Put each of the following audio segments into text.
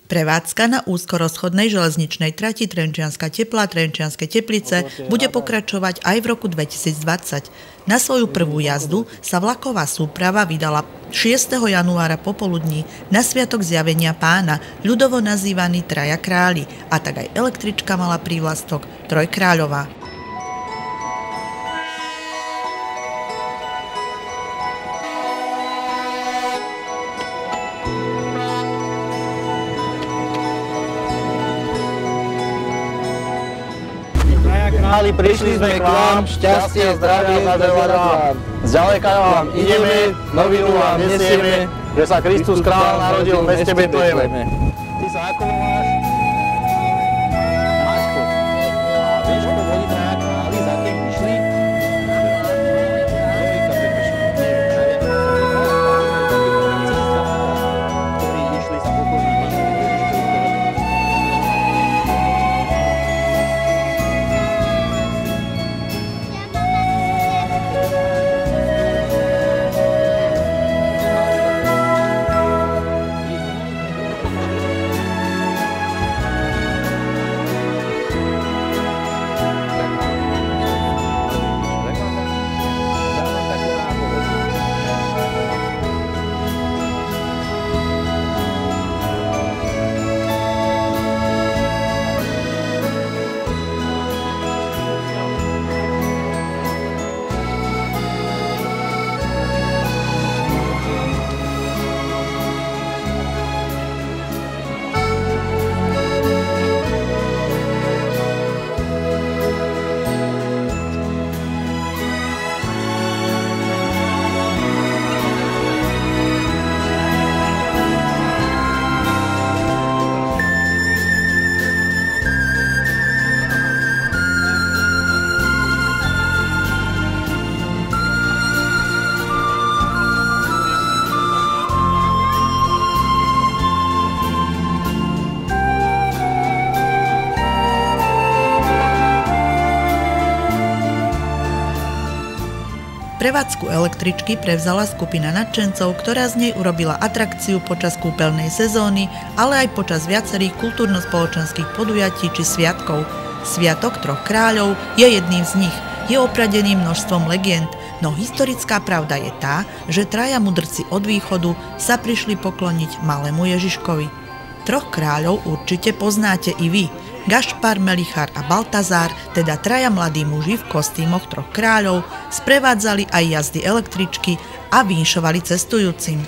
Prevádzka na úzkorozchodnej železničnej trati Trenčianska Teplá – Trenčianske Teplice bude pokračovať aj v roku 2020. Na svoju prvú jazdu sa vlaková súprava vydala 6. januára popoludní na sviatok zjavenia Pána, ľudovo nazývaný Traja králi, a tak aj električka mala prívlastok Trojkráľová. Králi, prišli sme k vám, šťastie, zdravie, vám. Zďaleka vám ideme, novinu vám nesieme, že sa Kristus Kráľ narodil v meste Betleheme. Ty sa ako voláš? Máško. A vieš, ako boli traja králi, za kým išli? Ktorí išli sa pokloniť Pánovi Ježišovi. Prevádzku električky prevzala skupina nadšencov, ktorá z nej urobila atrakciu počas kúpeľnej sezóny, ale aj počas viacerých kultúrno-spoločenských podujatí či sviatkov. Sviatok Troch kráľov je jedným z nich. Je opradený množstvom legend, no historická pravda je tá, že traja mudrci od východu sa prišli pokloniť malému Ježiškovi. Troch kráľov určite poznáte i vy. Gašpar, Melichar a Baltazár, teda traja mladí muži v kostýmoch troch kráľov, sprevádzali aj jazdy električky a vinšovali cestujúcim.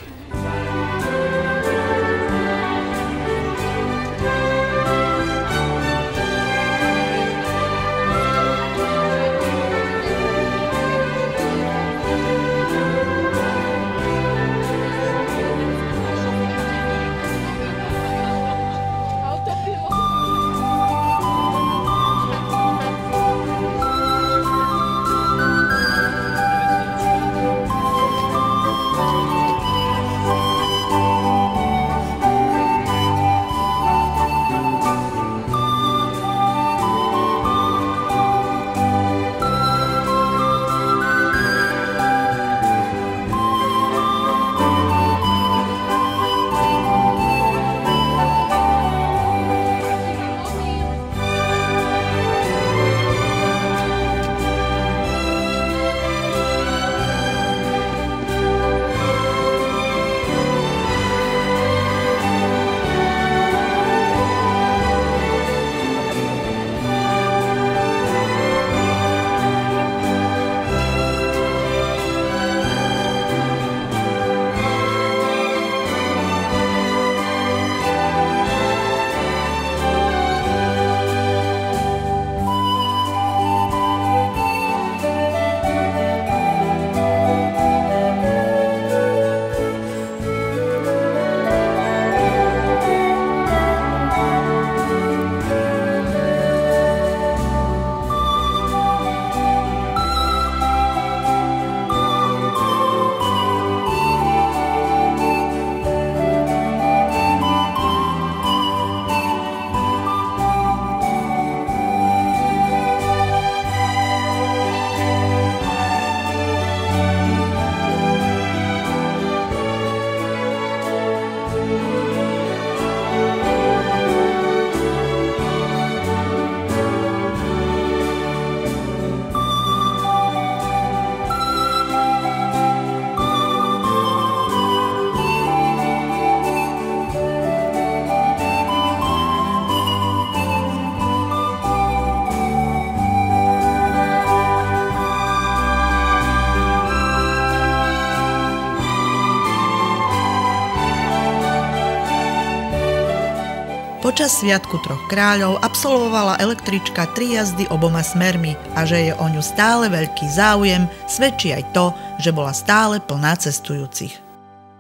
Počas Sviatku troch kráľov absolvovala električka 3 jazdy oboma smermi a že je o ňu stále veľký záujem, svedčí aj to, že bola stále plná cestujúcich.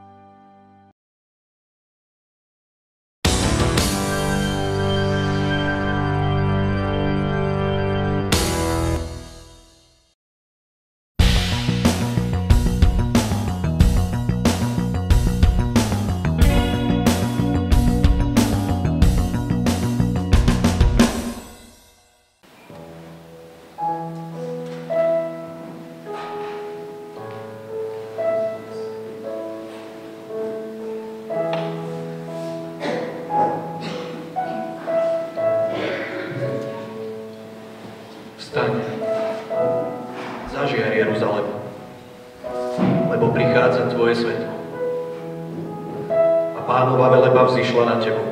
Vstaň, zažiar Jeruzalém, lebo prichádza tvoje svetlo. A Pánova veleba vzýšla na tebou.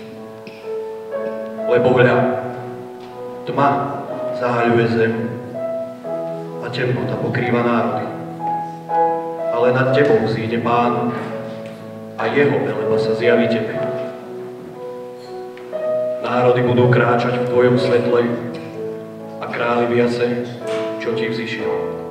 Lebo hľa, tma zahaľuje zem a temnota pokrýva národy. Ale nad tebou vzíde Pán a jeho veleba sa zjaví tebe. Národy budú kráčať v tvojom svetle a králi v jase, čo ti vzýšiel.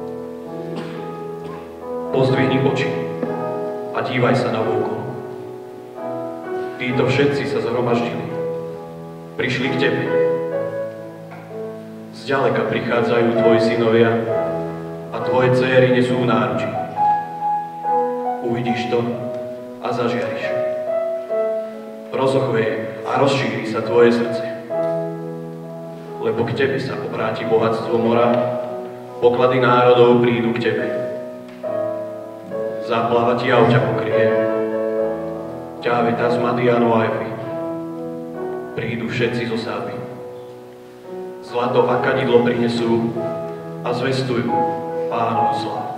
Pozdvihni oči a dívaj sa na vôkol. Títo všetci sa zhromaždili. Prišli k tebe. Zďaleka prichádzajú tvoji synovia a tvoje dcéry nesú v náručí. Uvidíš to a zažiariš. Rozochveje a rozšíri sa tvoje srdce. Lebo k tebe sa obráti bohatstvo mora, poklady národov prídu k tebe. Záplava ti ťa pokrie, ťáveta z Madianu a Efy. Prídu všetci zo Sáby. Zlato a kadidlo prinesú a zvestujú Pánovu slávu.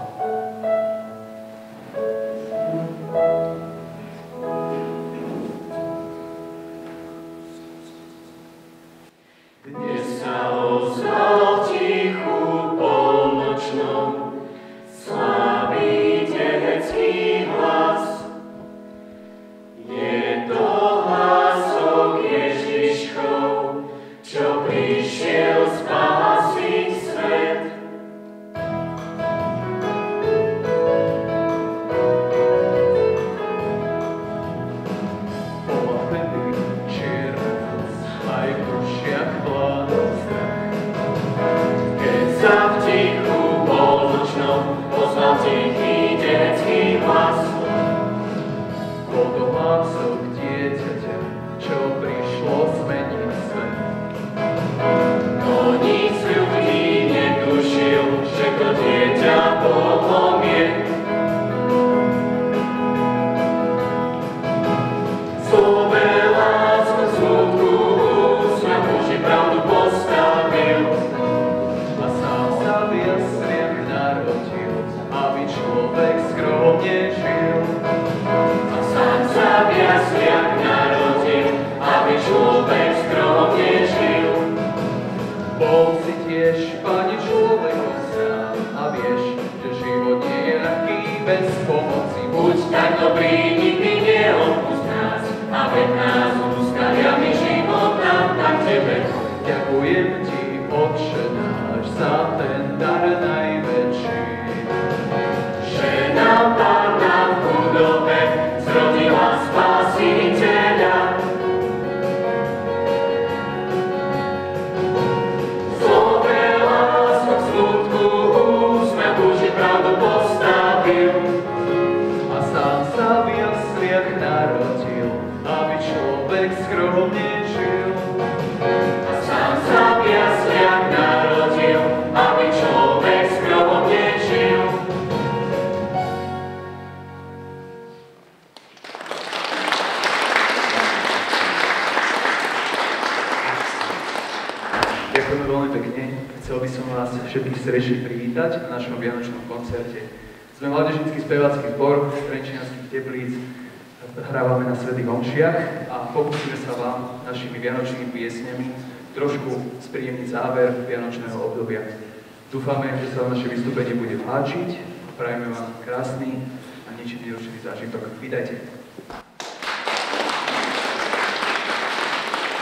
Ďakujeme veľmi pekne. Chcel by som vás všetkých srdečne privítať na našom vianočnom koncerte. Sme mládežnícky spevácky zbor z Trenčianskych Teplíc. Hrávame na svätých omšiach a pokúsime sa vám našimi vianočnými piesňami trošku spríjemniť záver vianočného obdobia. Dúfame, že sa vám naše vystúpenie bude páčiť a prajeme vám krásny a ničím nerušený zážitok. Vítajte.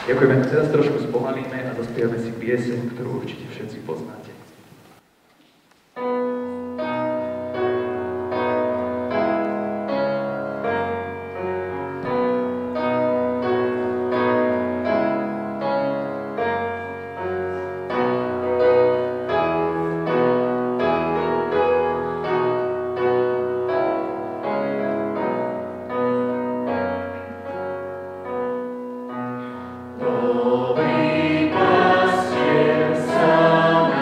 Ďakujeme. Teraz trošku spomalíme a zaspievame si pieseň, ktorú určite všetci poznáte. Dobrý pastier sa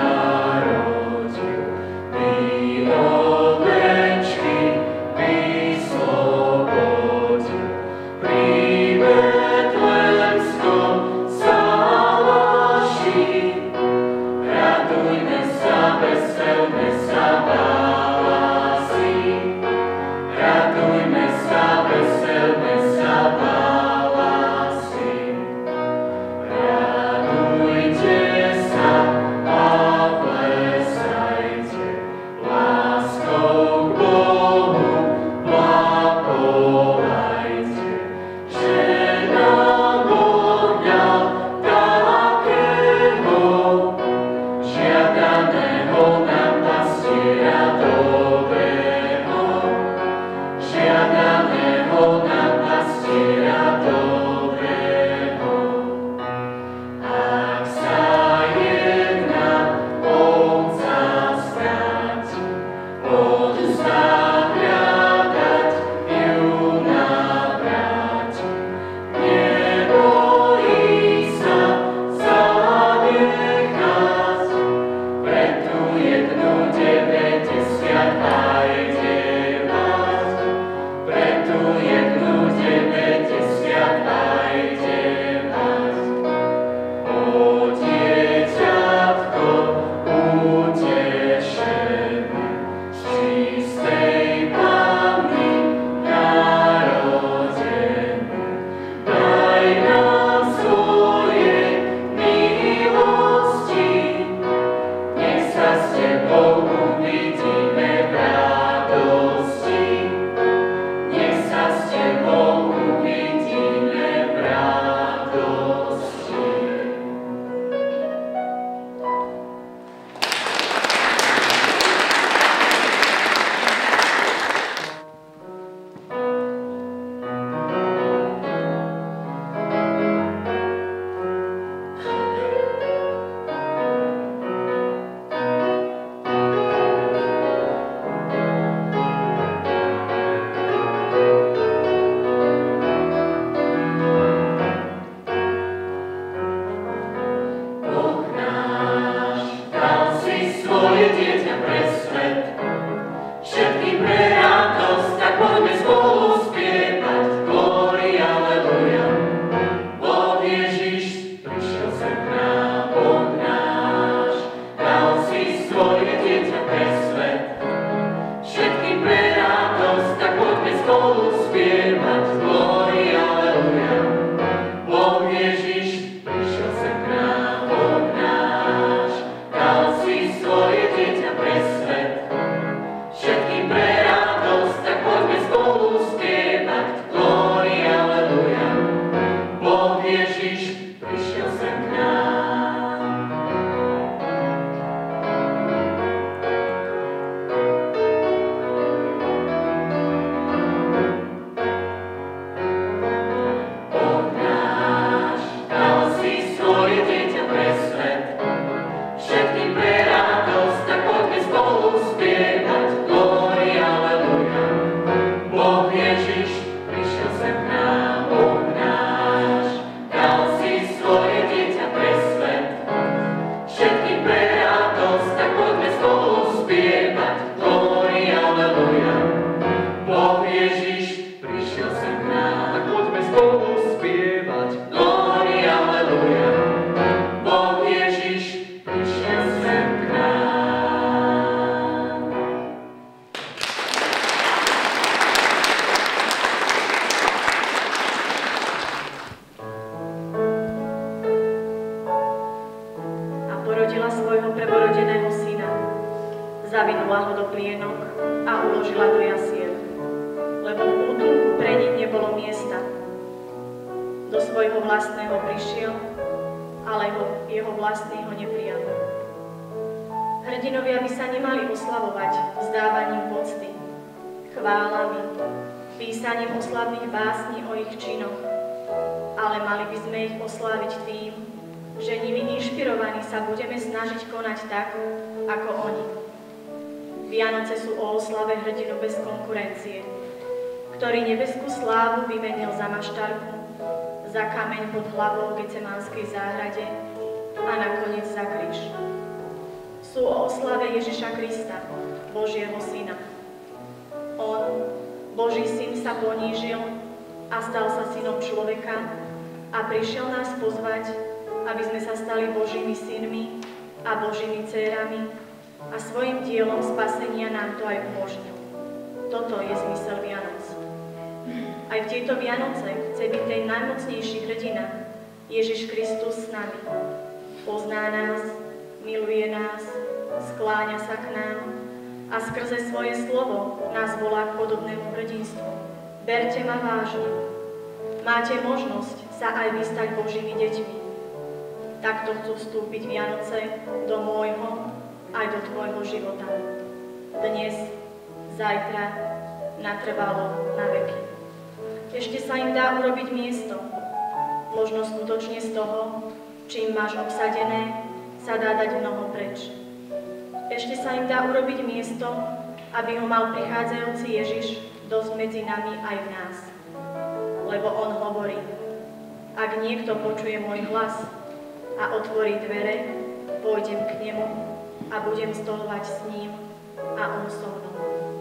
porodila svojho prvorodeného syna. Zavinula ho do plienok a uložila do jasiel, lebo v útulku pre nich nebolo miesta. Do svojho vlastného prišiel, ale jeho vlastní ho neprijali. Hrdinovia by sa nemali oslavovať vzdávaním pocty, chválami, písaním oslavných básní o ich činoch, ale mali by sme ich osláviť tým, že nimi inšpirovaní sa budeme snažiť konať tak, ako oni. Vianoce sú o oslave hrdinu bez konkurencie, ktorý nebeskú slávu vymenil za maštarku, za kameň pod hlavou v Getsemanskej záhrade a nakoniec za kríž. Sú o oslave Ježiša Krista, Božieho Syna. On, Boží Syn, sa ponížil a stal sa synom človeka a prišiel nás pozvať, aby sme sa stali Božími synmi a Božími dcérami a svojim dielom spasenia nám to aj umožnil. Toto je zmysel Vianoc. Aj v tieto Vianoce chce byť ten najmocnejší hrdina, Ježiš Kristus s nami. Pozná nás, miluje nás, skláňa sa k nám a skrze svoje slovo nás volá k podobnému hrdinstvu. Berte ma vážne. Máte možnosť sa aj vy stať Božími deťmi. Takto chcú vstúpiť Vianoce do môjho aj do tvojho života. Dnes, zajtra, natrvalo, na veky. Ešte sa im dá urobiť miesto. Možno skutočne z toho, čím máš obsadené, sa dá dať mnoho preč. Ešte sa im dá urobiť miesto, aby ho mal prichádzajúci Ježiš dosť medzi nami aj v nás. Lebo on hovorí, ak niekto počuje môj hlas a otvorí dvere, pôjdem k nemu a budem stolovať s ním a on so mnou.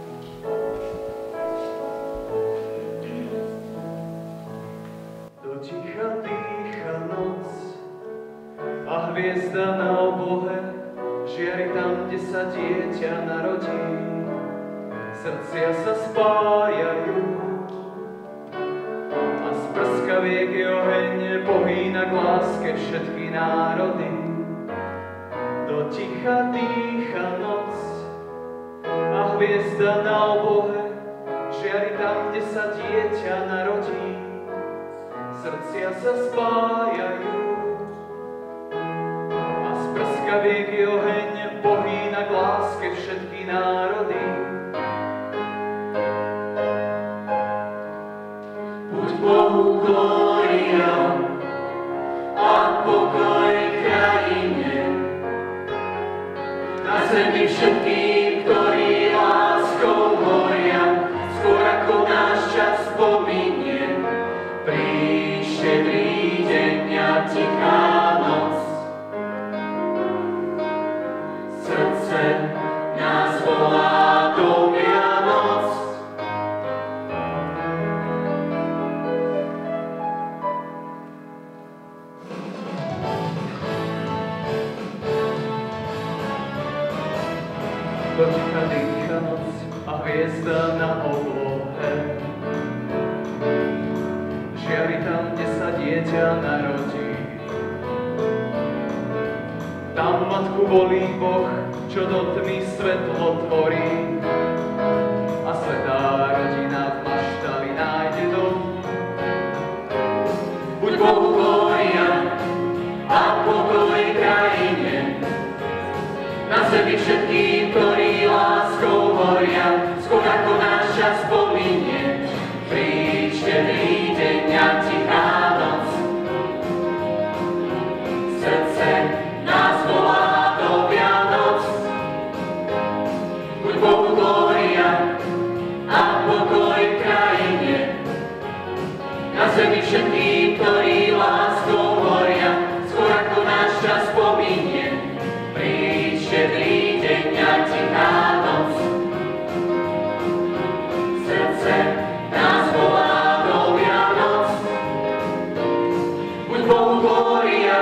Do ticha dýcha noc a hviezda na oblohe žiari tam, kde sa dieťa narodí. Srdcia sa spájajú a z prskaviek je oheň pohýna k láske všetky národy. Do ticha dýcha noc a hviezda na oblohe žiari tam, kde sa dieťa narodí. Srdcia sa spájajú a z prskaviek je oheň pohýna k láske všetky národy. Buď Bohu glória a pokoj krajine, na zemi všetkým, ktorí láskou horia, skôr ako náš čas pominie. Príď štedrý deň a tichá noc, srdce nás volá do Vianoc. Do ticha dýcha noc a hviezda na oblohe žiari tam, kde sa dieťa narodí. Tam matku volí Boh, čo do tmy svetlo tvorí a svätá rodina v maštali nájde dom. Buď Bohu glória a pokoj krajine, na zemi všetkým, ktorí láskou horia, skôr ako náš čas pominie. Príď štedrý deň a tichá noc, srdce nás volá do Vianoc. Buď Bohu glória a pokoj krajine, na zemi všetkým, ktorí láskou horia, skôr ako náš čas pominie. Príď štedrý deň a tichá noc, srdce nás volá do Vianoc. Buď Bohu glória.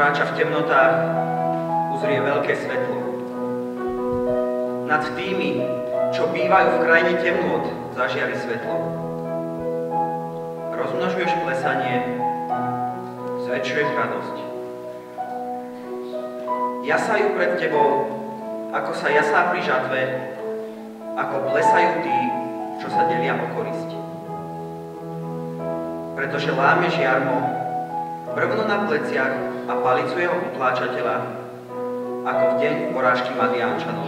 kráča v temnotách, uzrie veľké svetlo. Nad tými, čo bývajú v krajine temnôt, zažiari svetlo. Rozmnožuješ klesanie, zväčšuješ radosť. Jasajú pred tebou, ako sa jasá pri žatve, ako plesajú tí, čo sa delia o korisť. Pretože lámeš jarmo, brvno na pleciach a palicu jeho utláčateľa, ako v deň porážky Madiánčanov.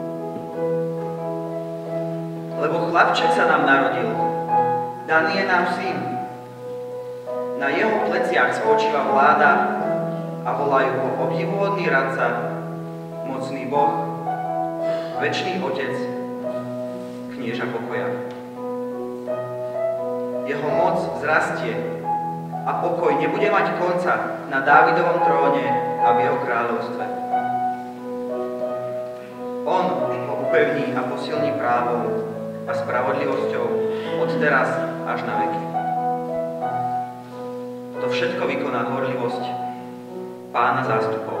Lebo chlapček sa nám narodil, daný je nám syn. Na jeho pleciach spočíva vláda a volajú ho obdivuhodný radca, mocný Boh, večný Otec, knieža pokoja. Jeho moc vzrastie a pokoj nebude mať konca na Dávidovom tróne a v jeho kráľovstve. On ho upevní a posilní právom a spravodlivosťou od teraz až na veky. To všetko vykoná horlivosť Pána zástupov.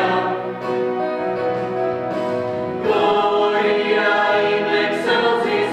Gloria in excelsis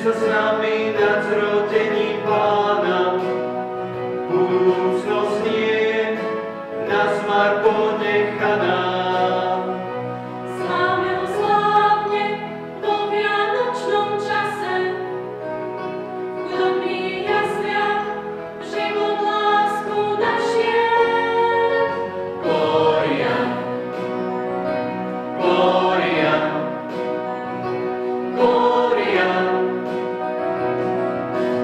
sa s nami na zrodení Pána. Budúcnosť nie na zmar ponechaná. Sláme ho slávne vo vianočnom čase, v chudobných jasliach život lásku našiel. Gloria, Gloria, Gloria.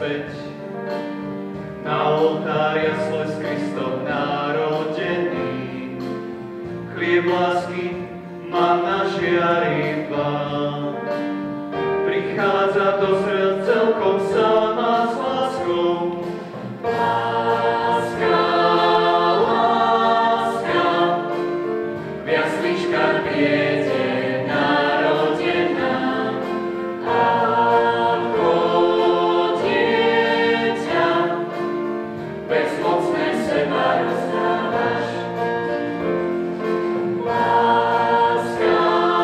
späť. Na oltár jasle s Kristom narodený, chlieb lásky, manna žiarivá. Prichádza do srdc celkom sama s láskou. Láska, láska, v jasličkách biede narodená. Ako dieťa, bezmocné seba rozdávaš. Láska,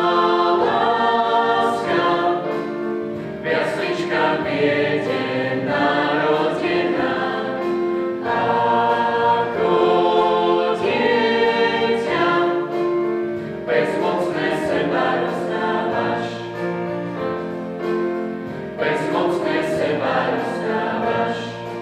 láska, v jasličkách biede narodená. Ako dieťa, bezmocné seba rozdávaš. Bezmocné seba rozdávaš.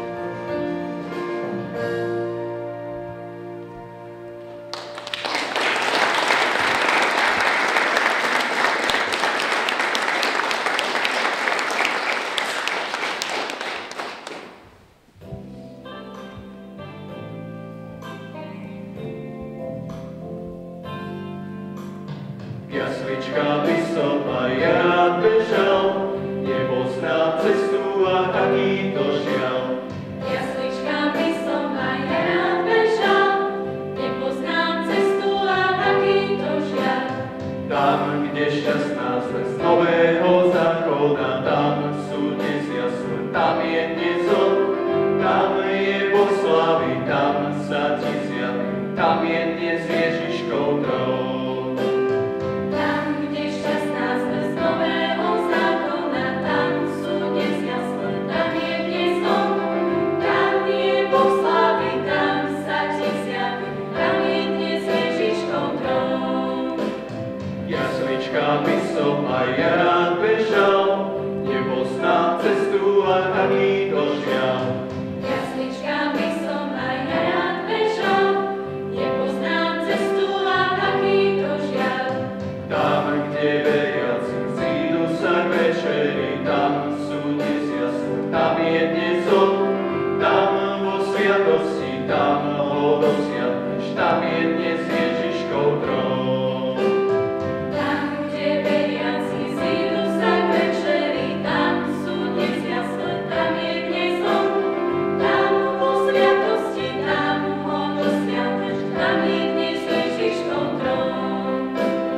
Jaslička by som aj ja rád bežal, nepoznám cestu a takýto žiaľ. Jaslička by som aj ja rád bežal, nepoznám cestu a takýto žiaľ. Tam, kde šťastná zväzť nového zákona, tam sú dnes jasle, tam je dnes on, tam je Boh slávy, tam sa ti zjaví, tam je dnes Ježiškov trón. Tam, kde šťastná zväzť nového zákona, tam sú dnes jasle, tam je dnes on, tam je Boh slávy, tam sa ti zjaví, tam je dnes Ježiškov trón. Jaslička by som aj ja rád bežal, nepoznám cestu a takýto žiaľ. Jaslička by som aj ja rád bežal, nepoznám cestu a takýto žiaľ. Tam, kde veriaci zídu sa k večeri, tam sú dnes jasle, tam je dnes on, tam vo sviatosti, tam ho dosiahneš, tam je dnes Ježiškov trón. Tam, kde veriaci zídu sa k večeri, tam sú dnes jasle, tam je dnes on, tam vo sviatosti, tam ho dosiahneš, tam je dnes Ježiškov trón.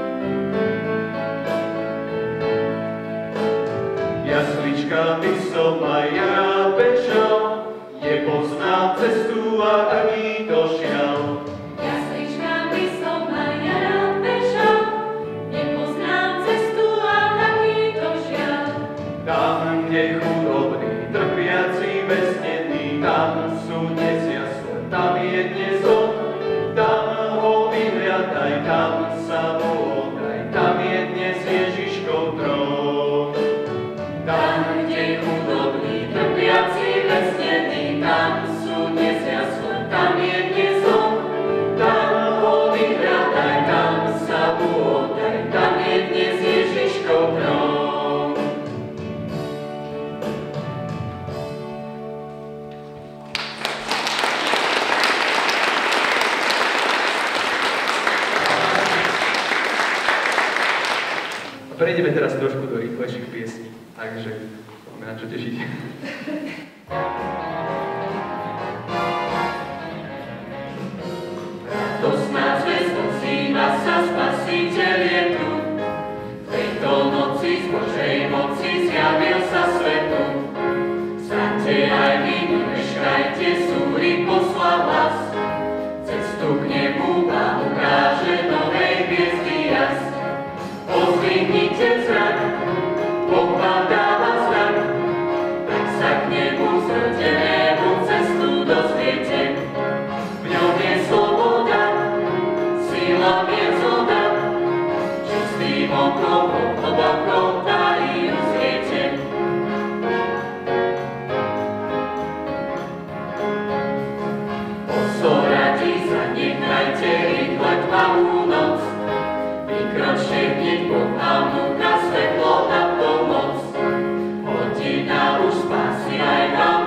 Jaslička by som aj ja rád bežal, nepoznám cestu a takýto žiaľ. Jaslička by som aj ja rád bežal, nepoznám cestu a takýto žiaľ. Tam, kde chudobný, trpiaci, väznený, tam sú dnes jasle, tam je dnes on, tam ho vyhľadaj, tam sa mu oddaj, tam je dnes Ježiškov trón. Tam, kde chudobný, trpiaci, väznený, tam sú dnes jasle, tam je dnes on, tam ho vyhľadaj, tam sa mu oddaj, tam je dnes Ježiškov trón. A prejdeme teraz trošku do rýchlejších piesní, takže máme na čo tešiť. Radosná zväzť ozýva sa, Spasiteľ je tu. V tejto noci z Božej moci zjavil sa svetu. Staňte aj vy, nemeškajte, súri poslal vás. Cestu k nebu vám ukáže novej hviezdy jas. Pozdvihnite zrak, Boh vám dáva zrak, tak sa k nebu zrodenému cestu dozviete. V ňom je sloboda, sila viedzoda, čistým okom hlboko darí rozviete. Posoradí zanechajte rýchle tmavú noc, vykročte hneď Boh vám núka svetlo a pomoc. Hodina už spásy aj vám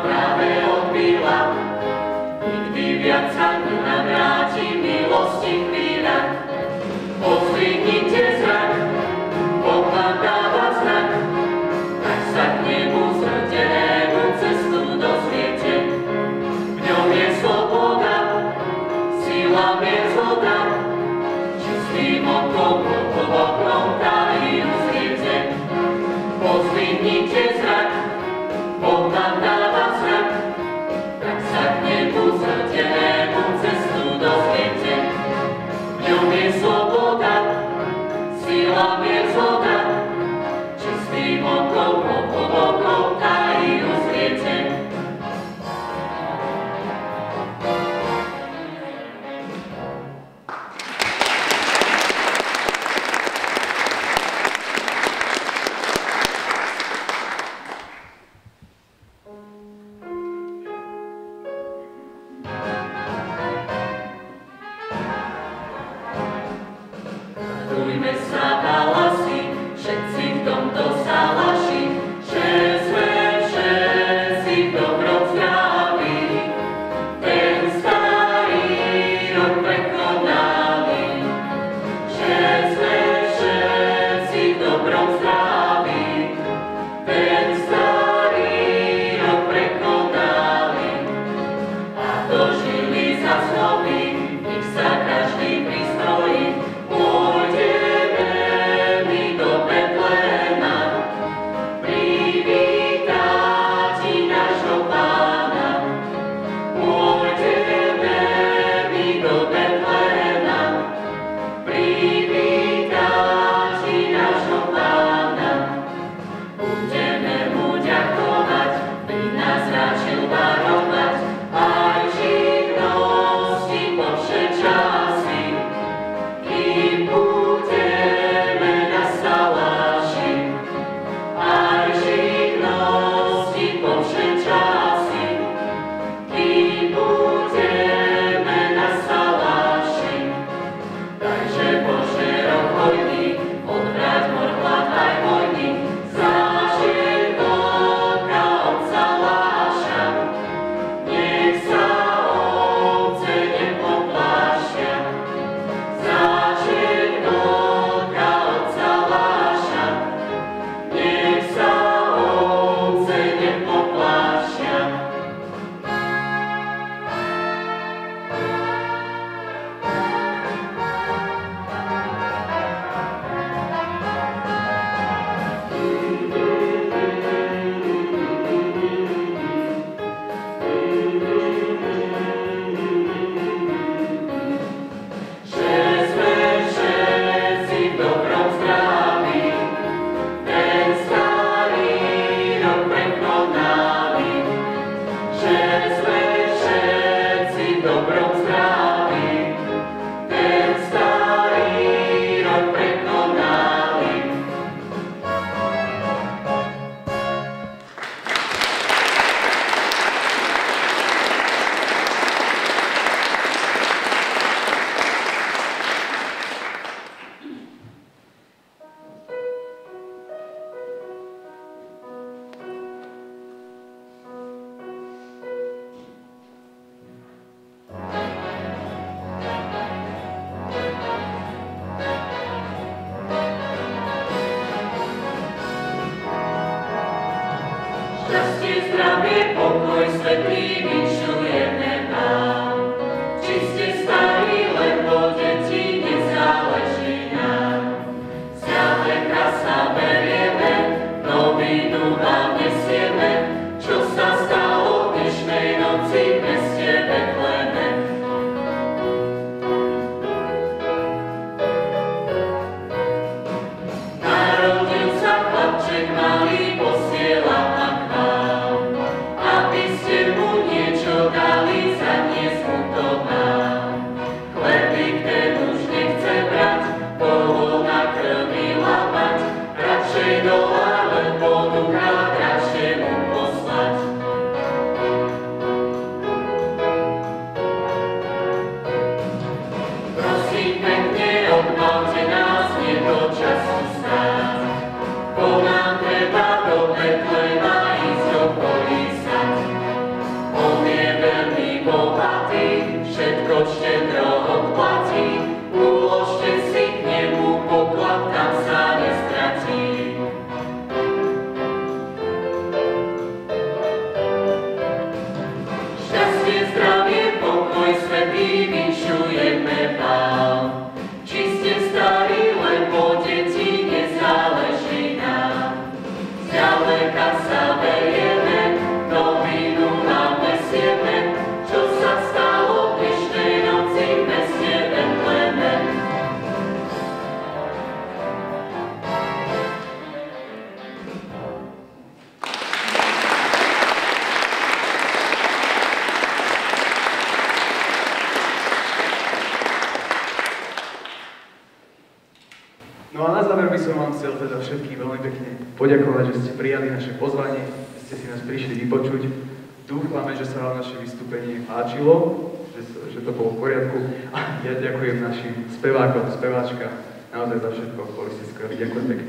No a na záver by som vám chcel teda všetkým veľmi pekne poďakovať, že ste prijali naše pozvanie, že ste si nás prišli vypočuť. Dúfame, že sa vám naše vystúpenie páčilo, že to bolo v poriadku. A ja ďakujem našim spevákom, speváčka, naozaj za všetko, boli ste skvelí. Ďakujem pekne.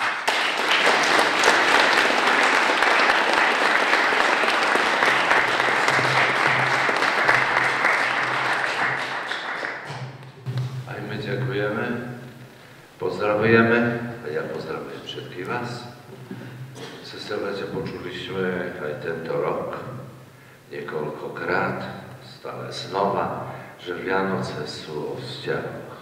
Aj my ďakujeme. Pozdravujeme a ja pozdravujem všetkých vás. Sestra bratia, počuli sme aj tento rok niekoľkokrát, stále znova, že Vianoce sú o vzťahoch.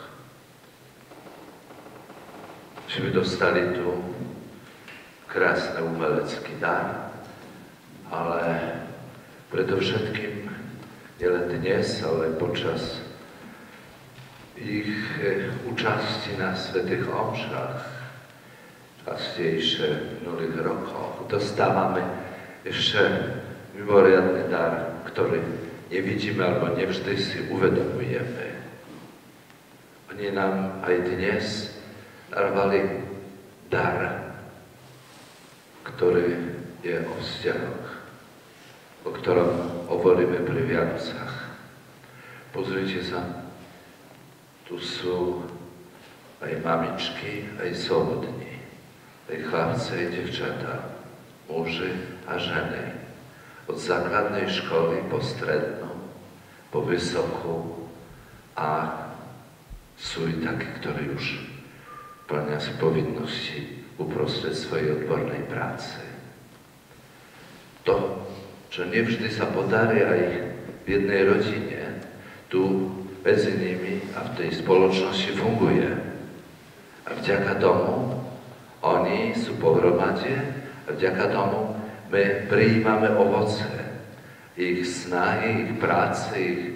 Že by dostali tu krásny umelecký dar, ale predovšetkým nielen dnes, ale počas ich účasti na svätých omšách, častejšie v minulých rokoch, dostávame ešte mimoriadny dar, ktorý nevidíme alebo nevždy si uvedomujeme. Oni nám aj dnes darovali dar, ktorý je o vzťahoch, o ktorom hovoríme pri Vianocach. Pozrite sa, tu sú aj mamičky, aj slobodní, aj chlapci, aj devčatá, muži a ženy. Od základnej školy po strednú, po vysokú a sú i takí, ktorí už plnia si povinnosti uprostred svojej odbornej práce. To, čo nevždy sa podarí aj v jednej rodine, tu medzi nimi a v tej spoločnosti funguje. A vďaka tomu oni sú pohromade a vďaka tomu my prijímame ovoce ich snahy, ich práce, ich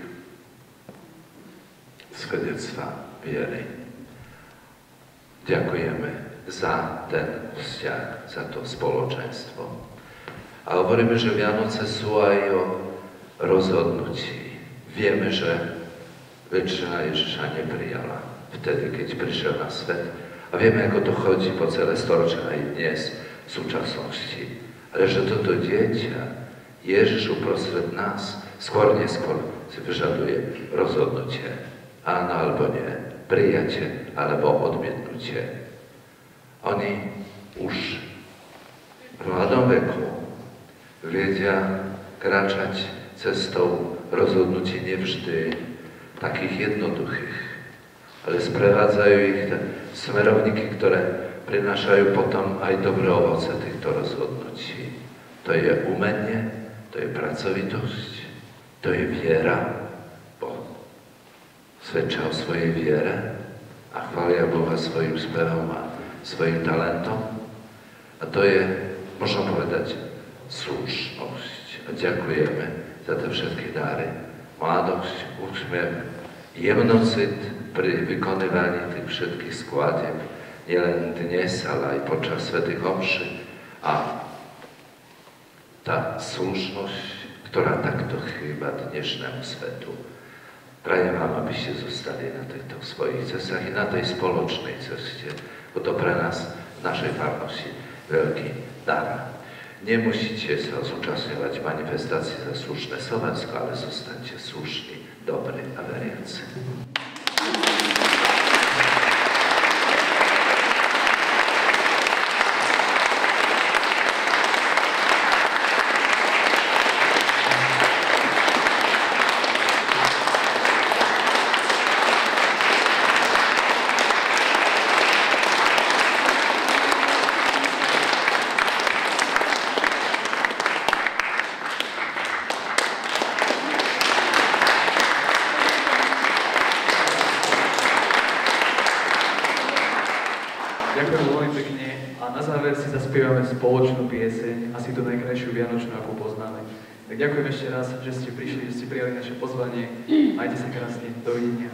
svedectva viery. Ďakujeme za ten vzťah, za to spoločenstvo. A hovoríme, že Vianoce sú aj o rozhodnutí. Vieme, že väčšina Ježiša neprijala vtedy, keď prišiel na svet. A vieme, ako to chodí po celé storočia aj dnes, v súčasnosti. Ale že toto dieťa, Ježiš uprostred nás, skôr neskôr si vyžaduje rozhodnutie. Áno alebo nie, prijatie alebo odmietnutie. Oni už v mladom veku vedia kráčať cestou rozhodnutí nevždy takých jednoduchých, ale sprevádzajú ich smerovníky, ktoré prinášajú potom aj dobré ovoce týchto rozhodnutí. To je umenie, to je pracovitosť, to je viera, bo svedčia o svojej viere a chvália Boha svojim spevom a svojim talentom. A to je, možno povedať, slušnosť. A ďakujeme za tie všetky dáry. Mladosť, úsmev, jemnocit pri vykonávaní tých všetkých skladieb, nielen dnes, ale aj počas svätých omší. A tá slušnosť, ktorá takto chýba dnešnému svetu. Prajem vám, aby ste zostali na týchto svojich cestách i na tej spoločnej ceste, bo to pre nás v našej farnosti veľký dar. Nemusíte sa zúčastňovať manifestácií za slušné Slovensko, ale zostaňte slušní, dobrí a veriaci. Ďakujem veľmi pekne a na záver si zaspievame spoločnú pieseň, asi tú najkrajšiu vianočnú, akú poznáme. Tak ďakujem ešte raz, že ste prišli, že ste prijali naše pozvanie. Majte sa krásne. Dovidenia.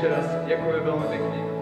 ešte raz ďakujem veľmi pekne.